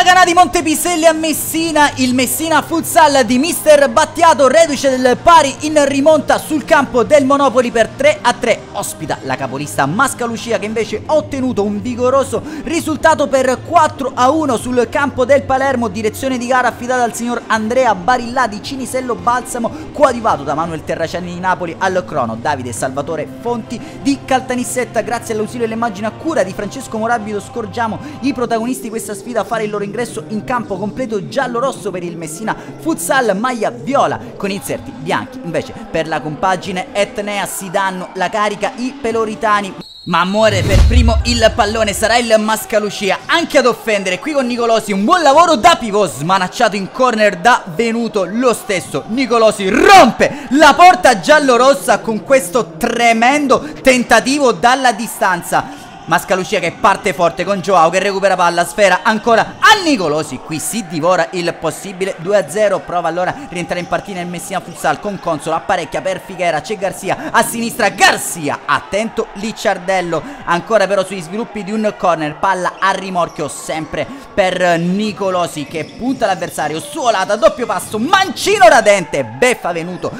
Laganà di Montepiselli a Messina, il Messina Futsal di mister Battiato, reduce del pari in rimonta sul campo del Monopoli per 3-3, ospita la capolista Mascalucia che invece ha ottenuto un vigoroso risultato per 4-1 sul campo del Palermo, direzione di gara affidata al signor Andrea Barillà di Cinisello Balsamo, coadiuvato da Manuel Terraciani di Napoli al crono, Davide Salvatore Fonti di Caltanissetta. Grazie all'ausilio dell'immagine a cura di Francesco Morabido scorgiamo i protagonisti di questa sfida fare il loro ingresso in campo completo giallo-rosso per il Messina Futsal, maglia viola con inserti bianchi. Invece per la compagine etnea si danno la carica i peloritani, ma muore per primo il pallone, sarà il Mascalucia anche ad offendere qui con Nicolosi. Un buon lavoro da pivot, smanacciato in corner da Venuto, lo stesso Nicolosi rompe la porta giallorossa con questo tremendo tentativo dalla distanza. Mascalucia che parte forte con Joao che recupera palla, sfera ancora a Nicolosi, qui si divora il possibile 2-0. Prova allora a rientrare in partita il Messina Futsal con Consolo, apparecchia per Figuera, c'è Garcia a sinistra, Garcia, attento Licciardello, ancora però sugli sviluppi di un corner, palla a rimorchio sempre per Nicolosi che punta l'avversario, suolata, doppio passo, mancino radente, beffa Venuto,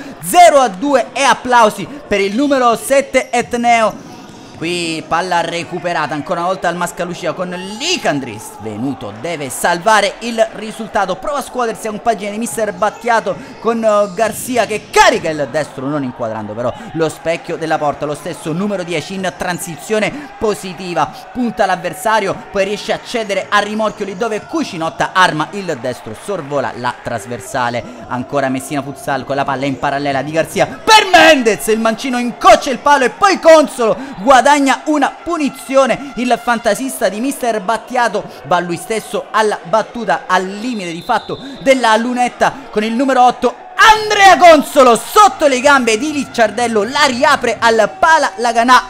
0-2 e applausi per il numero 7 etneo. Qui palla recuperata ancora una volta al Mascalucia con Licandris. Venuto deve salvare il risultato, prova a scuotersi a compagine di mister Battiato con Garcia che carica il destro non inquadrando però lo specchio della porta. Lo stesso numero 10 in transizione positiva, punta l'avversario, poi riesce a cedere a rimorchio lì dove Cucinotta arma il destro, sorvola la trasversale. Ancora Messina Futsal con la palla in parallela di Garcia per Mendez, il mancino incoccia il palo e poi Consolo guadagna una punizione. Il fantasista di mister Battiato va lui stesso alla battuta al limite di fatto della lunetta con il numero 8 Andrea Consolo, sotto le gambe di Licciardello la riapre al Pala Laganà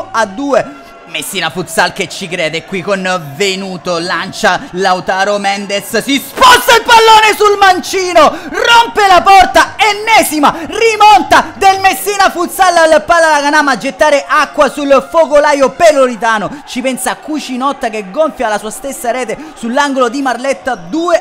1-2. Messina Futsal che ci crede qui con Venuto, lancia Lautaro Mendez, si sposta il pallone sul mancino, rompe la porta, ennesima rimonta del Messina Futsal al Pala Laganà, ma gettare acqua sul focolaio peloritano ci pensa Cucinotta che gonfia la sua stessa rete sull'angolo di Marletta,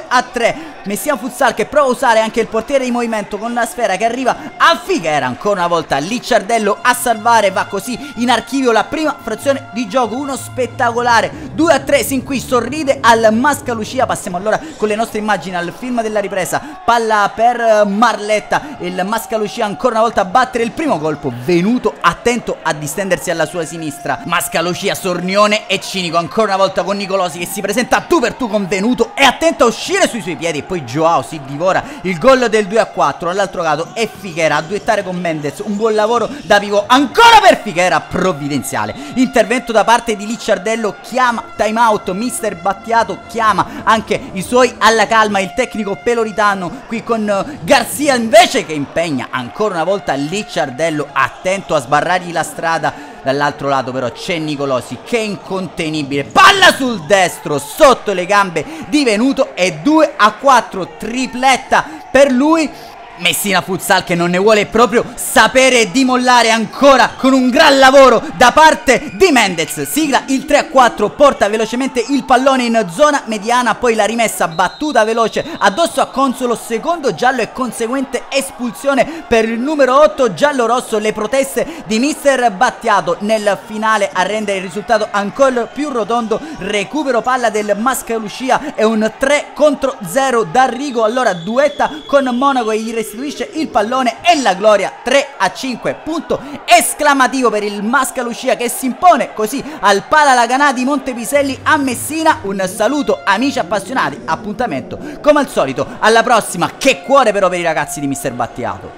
2-3. Messina Futsal che prova a usare anche il portiere di movimento con la sfera che arriva a Figuera, ancora una volta Licciardello a salvare, va così in archivio la prima frazione di gioco, uno spettacolare 2-3 sin qui, sorride al Mascalucia. Passiamo allora con le nostre immagini al film della ripresa, palla per Marletta, il Mascalucia ancora una volta a battere il primo colpo, Venuto attento a distendersi alla sua sinistra, Mascalucia sornione e cinico ancora una volta con Nicolosi che si presenta tu per tu con Venuto, è attento a uscire sui suoi piedi e poi Joao si divora il gol del 2-4. All'altro lato è Figuera a duettare con Mendez, un buon lavoro da pivot ancora per Figuera, provvidenziale intervento da parte di Licciardello, chiama time out mister Battiato, chiama anche i suoi alla calma, il tecnico peloritano qui con Garcia invece che impegna ancora una volta Licciardello, attento a sbarrargli la strada. Dall'altro lato però c'è Nicolosi che è incontenibile, palla sul destro sotto le gambe di Venuto e 2-4, tripletta per lui. Messina Futsal che non ne vuole proprio sapere di mollare ancora con un gran lavoro da parte di Mendez, sigla il 3-4, porta velocemente il pallone in zona mediana, poi la rimessa battuta veloce addosso a Consolo, secondo giallo e conseguente espulsione per il numero 8 giallo-rosso. Le proteste di mister Battiato nel finale a rendere il risultato ancora più rotondo, recupero palla del Mascalucia e un 3-0 da Rigo, allora duetta con Monaco e gli restituisce il pallone e la gloria 3-5, punto esclamativo per il Mascalucia che si impone così al Pala Laganà di Montepiselli a Messina. Un saluto amici appassionati, appuntamento come al solito alla prossima, che cuore però per i ragazzi di mister Battiato.